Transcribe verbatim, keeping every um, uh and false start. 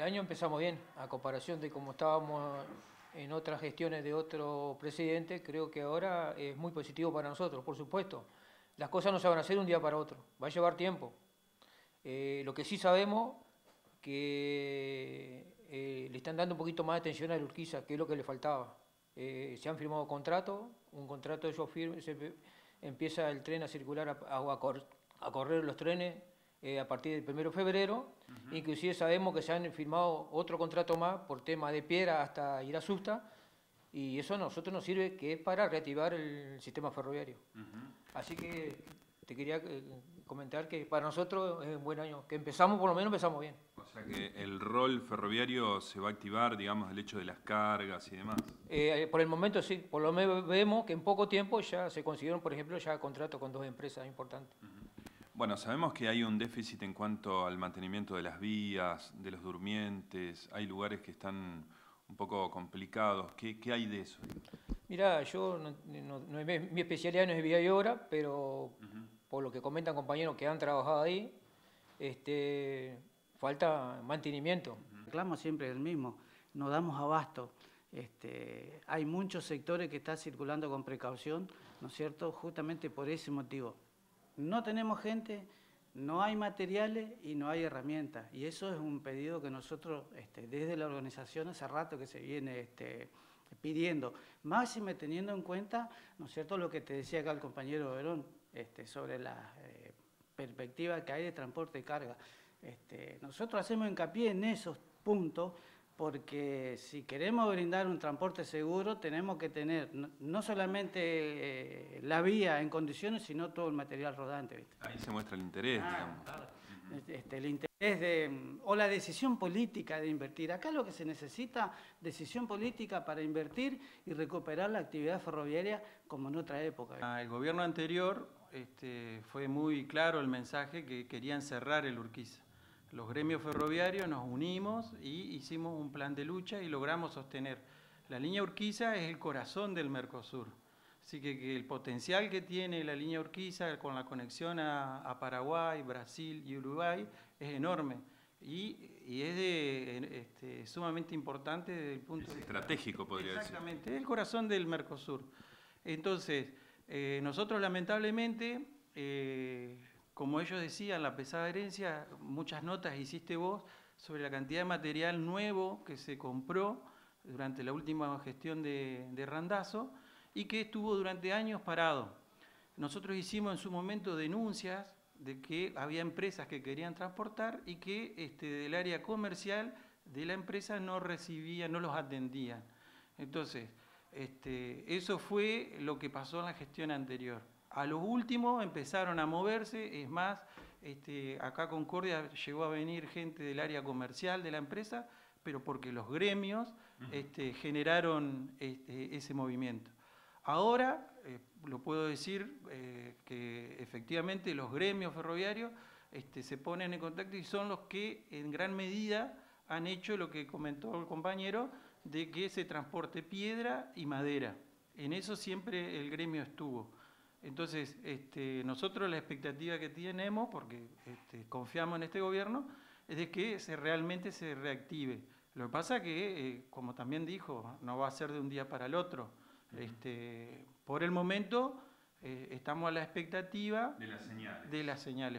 El año empezamos bien, a comparación de cómo estábamos en otras gestiones de otro presidente, creo que ahora es muy positivo para nosotros, por supuesto. Las cosas no se van a hacer de un día para otro, va a llevar tiempo. Eh, lo que sí sabemos que eh, le están dando un poquito más de atención a la Urquiza, que es lo que le faltaba. Eh, se han firmado contratos, un contrato de ellos firme, se, empieza el tren a circular, a, a, a, cor, a correr los trenes eh, a partir del primero de febrero, uh-huh. Inclusive sabemos que se han firmado otro contrato más por tema de Piedra hasta Irasusta, y eso a nosotros nos sirve que es para reactivar el sistema ferroviario. Uh-huh. Así que te quería eh, comentar que para nosotros es un buen año, que empezamos, por lo menos empezamos bien. O sea que el rol ferroviario se va a activar, digamos, el hecho de las cargas y demás. Eh, por el momento sí, por lo menos vemos que en poco tiempo ya se consiguieron, por ejemplo, ya contratos con dos empresas importantes. Uh-huh. Bueno, sabemos que hay un déficit en cuanto al mantenimiento de las vías, de los durmientes, hay lugares que están un poco complicados. ¿Qué, qué hay de eso? Mira, yo, no, no, no es, mi especialidad no es vía y obra, pero uh-huh. por lo que comentan compañeros que han trabajado ahí, este, falta mantenimiento. El reclamo siempre es el mismo, no damos abasto. Este, hay muchos sectores que están circulando con precaución, ¿no es cierto?, justamente por ese motivo. No tenemos gente, no hay materiales y no hay herramientas. Y eso es un pedido que nosotros, este, desde la organización, hace rato que se viene este, pidiendo. Máxime teniendo en cuenta, ¿no es cierto?, lo que te decía acá el compañero Verón, este, sobre la eh, perspectiva que hay de transporte de carga. Este, nosotros hacemos hincapié en esos puntos, porque si queremos brindar un transporte seguro tenemos que tener no, no solamente eh, la vía en condiciones, sino todo el material rodante, ¿viste? Ahí se muestra el interés, ah, digamos. Claro. Uh-huh. este, el interés de, o la decisión política de invertir. Acá lo que se necesita, decisión política para invertir y recuperar la actividad ferroviaria como en otra época, ¿viste? El gobierno anterior este, fue muy claro el mensaje que querían cerrar el Urquiza. Los gremios ferroviarios nos unimos y hicimos un plan de lucha y logramos sostener. La línea Urquiza es el corazón del Mercosur. Así que, que el potencial que tiene la línea Urquiza con la conexión a, a Paraguay, Brasil y Uruguay es enorme. Y, y es de, este, sumamente importante desde el punto es de vista estratégico, podría decir. Exactamente, es el corazón del Mercosur. Entonces, eh, nosotros lamentablemente... Eh, Como ellos decían, la pesada herencia, muchas notas hiciste vos sobre la cantidad de material nuevo que se compró durante la última gestión de, de Randazzo y que estuvo durante años parado. Nosotros hicimos en su momento denuncias de que había empresas que querían transportar y que este, del área comercial de la empresa no recibían, no los atendían. Entonces, este, eso fue lo que pasó en la gestión anterior. A los últimos empezaron a moverse, es más, este, acá a Concordia llegó a venir gente del área comercial de la empresa, pero porque los gremios este, generaron este, ese movimiento. Ahora, eh, lo puedo decir, eh, que efectivamente los gremios ferroviarios este, se ponen en contacto y son los que en gran medida han hecho lo que comentó el compañero, de que se transporte piedra y madera. En eso siempre el gremio estuvo. Entonces, este, nosotros la expectativa que tenemos, porque este, confiamos en este gobierno, es de que se, realmente se reactive. Lo que pasa es que, eh, como también dijo, no va a ser de un día para el otro. Uh-huh. este, por el momento, eh, estamos a la expectativa de las señales. De las señales.